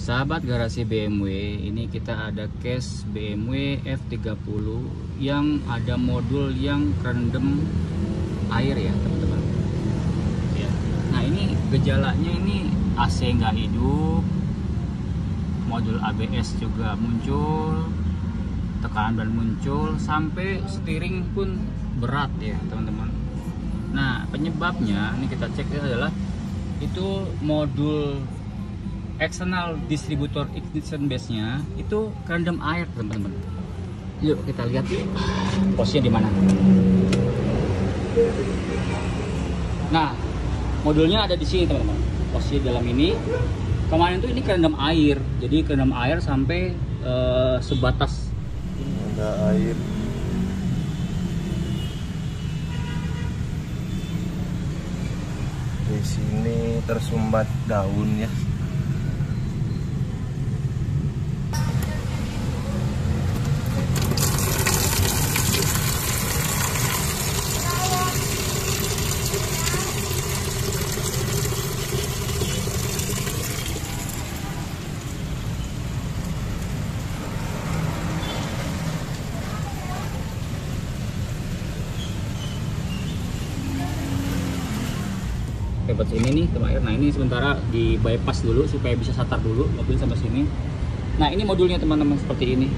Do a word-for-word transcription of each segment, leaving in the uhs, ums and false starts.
Sahabat garasi B M W, ini kita ada case B M W F tiga puluh yang ada modul yang kerendam air ya teman-teman ya. Nah ini gejalanya ini A C nggak hidup, modul A B S juga muncul, tekanan ban muncul, sampai steering pun berat ya teman-teman. Nah penyebabnya ini kita cek adalah itu modul external distributor ignition base-nya itu kerendam air teman-teman. Yuk kita lihat posisinya di mana. Nah modulnya ada di sini teman-teman, posisi dalam ini. Kemarin tuh ini kerendam air, jadi kerendam air sampai uh, sebatas ada air. Di sini tersumbat daun ya. Hebat ini nih teman. Nah ini sementara di bypass dulu supaya bisa starter dulu mobil sampai sini. Nah ini modulnya teman-teman seperti ini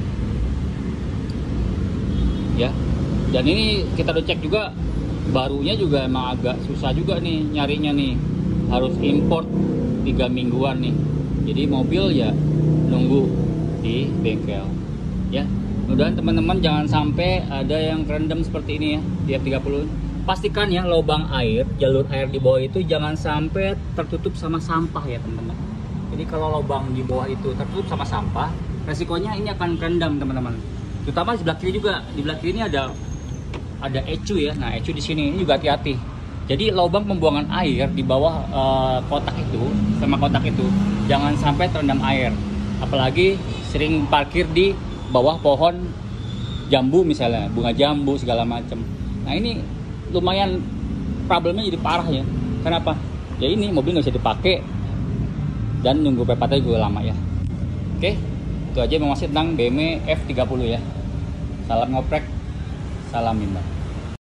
ya. Dan ini kita udah cek juga, barunya juga emang agak susah juga nih nyarinya nih, harus import tiga mingguan nih. Jadi mobil ya nunggu di bengkel ya. Mudah-mudahan teman-teman jangan sampai ada yang kerendam seperti ini ya di F tiga puluh. Pastikan ya lubang air, jalur air di bawah itu jangan sampai tertutup sama sampah ya teman-teman. Jadi kalau lubang di bawah itu tertutup sama sampah, resikonya ini akan kerendam teman-teman. Terutama di sebelah kiri juga, di sebelah kiri ini ada ada ecu ya. Nah ecu di sini ini juga hati-hati. Jadi lubang pembuangan air di bawah uh, kotak itu sama kotak itu jangan sampai terendam air. Apalagi sering parkir di bawah pohon jambu misalnya, bunga jambu segala macam. Nah ini lumayan problemnya jadi parah ya. Kenapa? Ya ini mobil nggak bisa dipakai dan nunggu P empat juga lama ya. Oke, itu aja informasi tentang B M W F tiga puluh ya. Salam ngoprek, salam Bimba.